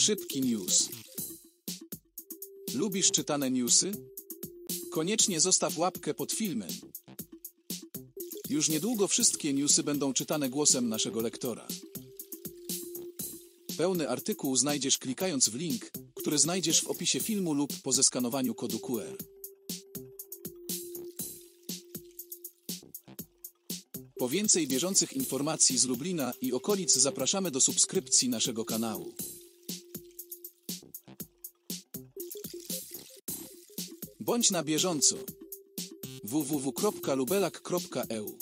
Szybki news. Lubisz czytane newsy? Koniecznie zostaw łapkę pod filmem. Już niedługo wszystkie newsy będą czytane głosem naszego lektora. Pełny artykuł znajdziesz klikając w link, który znajdziesz w opisie filmu lub po zeskanowaniu kodu QR. Po więcej bieżących informacji z Lublina i okolic zapraszamy do subskrypcji naszego kanału. Bądź na bieżąco. www.lubelak.eu